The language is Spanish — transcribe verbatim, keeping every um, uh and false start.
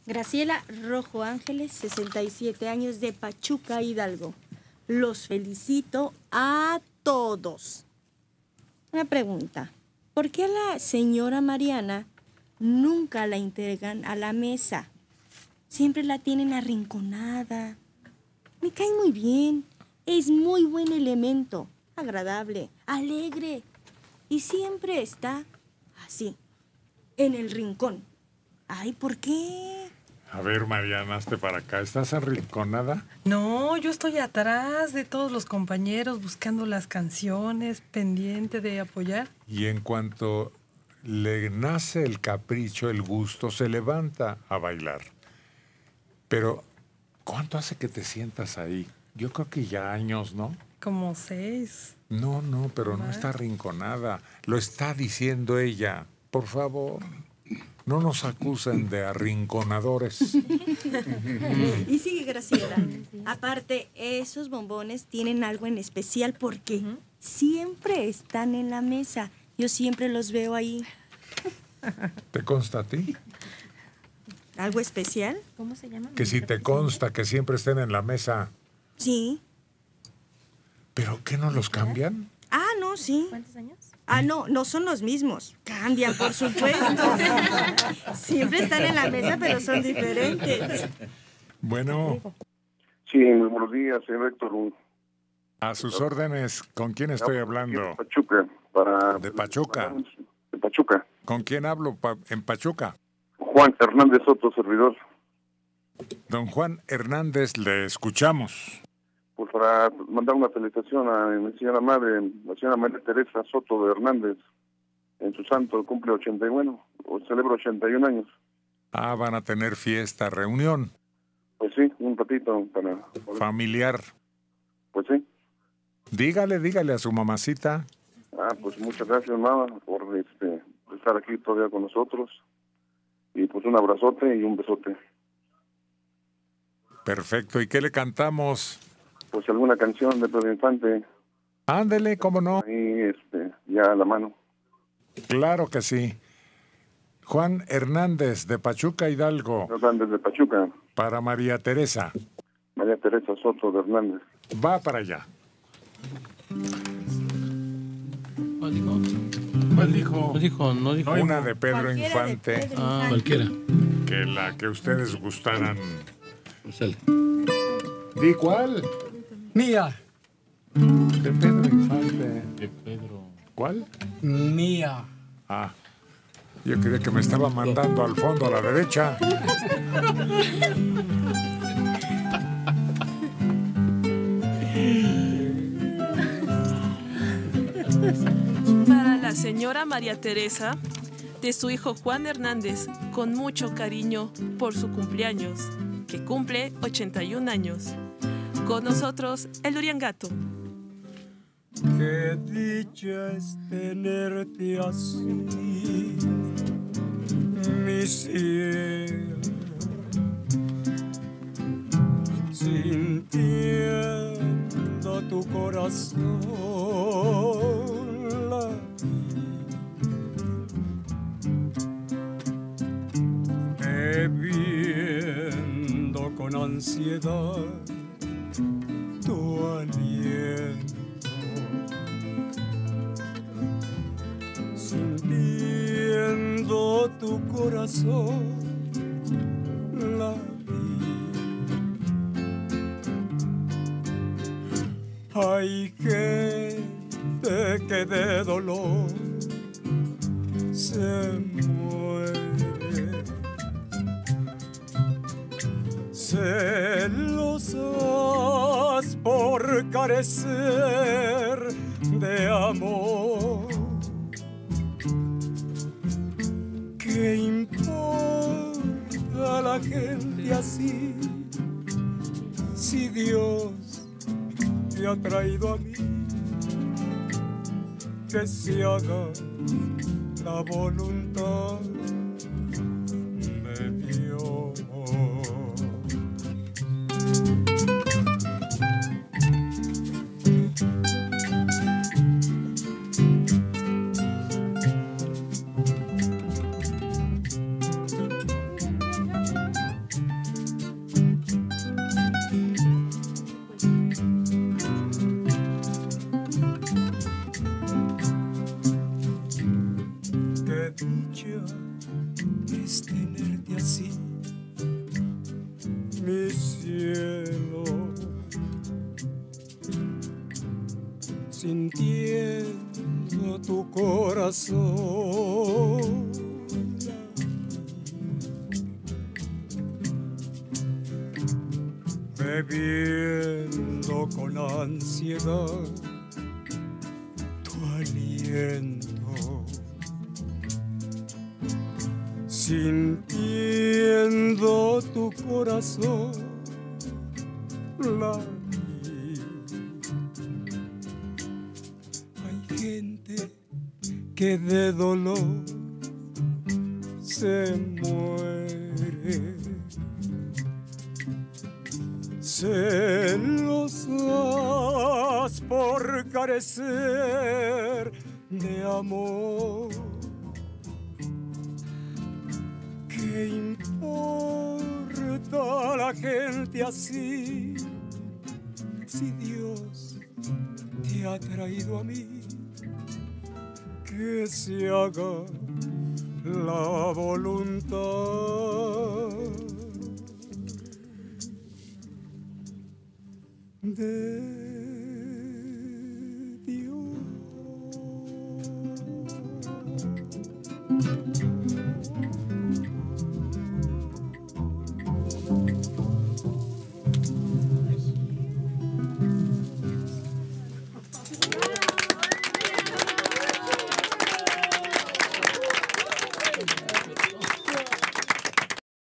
Graciela Rojo Ángeles, sesenta y siete años, de Pachuca, Hidalgo. Los felicito a todos. Una pregunta. ¿Por qué a la señora Mariana nunca la integran a la mesa? Siempre la tienen arrinconada. Me cae muy bien. Es muy buen elemento. Agradable, alegre. Y siempre está así, en el rincón. Ay, ¿por qué? A ver, Mariana, hazte para acá. ¿Estás arrinconada? No, yo estoy atrás de todos los compañeros buscando las canciones, pendiente de apoyar. Y en cuanto le nace el capricho, el gusto, se levanta a bailar. Pero, ¿cuánto hace que te sientas ahí? Yo creo que ya años, ¿no? Como seis. No, no, pero no está arrinconada. Lo está diciendo ella. Por favor, no nos acusen de arrinconadores. Y sigue Graciela. Aparte, esos bombones tienen algo en especial porque uh-huh. siempre están en la mesa. Yo siempre los veo ahí. ¿Te consta a ti? ¿Algo especial? ¿Cómo se llama? Que si te consta que siempre estén en la mesa. Sí. ¿Pero qué no los cambian? Ah, no, sí. ¿Cuántos años? Ah, no, no son los mismos. Cambian, por supuesto. Siempre están en la mesa, pero son diferentes. Bueno. Sí, muy buenos días, señor Héctor. A sus órdenes, ¿con quién estoy hablando? De Pachuca. Para, ¿De Pachuca? De Pachuca. ¿Con quién hablo pa- en Pachuca? Juan Hernández Soto, servidor. Don Juan Hernández, le escuchamos. Pues para mandar una felicitación a mi señora madre, la señora María Teresa Soto de Hernández, en su santo, cumple ochenta y bueno, o celebra ochenta y un años. Ah, van a tener fiesta, reunión. Pues sí, un ratito para... Familiar. Pues sí. Dígale, dígale a su mamacita. Ah, pues muchas gracias, mamá, por este, estar aquí todavía con nosotros. Y pues un abrazote y un besote. Perfecto. ¿Y qué le cantamos? Pues alguna canción de Pedro Infante. Ándele, ¿cómo no? Ahí, este, ya a la mano. Claro que sí. Juan Hernández, de Pachuca, Hidalgo. Hernández de Pachuca. Para María Teresa. María Teresa Soto de Hernández. Va para allá. ¿Cuál dijo? ¿Cuál dijo? No dijo, no dijo. No, una de Pedro Cualquiera Infante. de Pedro Ah, Infante. cualquiera. Que la que ustedes gustaran. Sale. ¿Di cuál? Mía. De Pedro Infante. De Pedro. ¿Cuál? Mía. Ah, yo creía que me estaba mandando al fondo a la derecha. Para la señora María Teresa, de su hijo Juan Hernández, con mucho cariño por su cumpleaños, que cumple ochenta y un años. Con nosotros, el Uriangato. Qué dicha es tenerte así, mi cielo, sintiendo tu corazón latir. Te viendo con ansiedad tu aliento, sintiendo tu corazón latir. Ay, que de que de dolor se muere, celosas por carecer de amor. ¿Qué importa a la gente así si Dios te ha traído a mí? Que se haga la voluntad de Dios. mi cielo, sintiendo tu corazón, bebiendo con ansiedad tu aliento, sintiendo tu corazón latir. Hay gente que de dolor se muere, celosas por carecer de amor. ¿Qué importa la gente así si Dios te ha traído a mí? Que se haga la voluntad de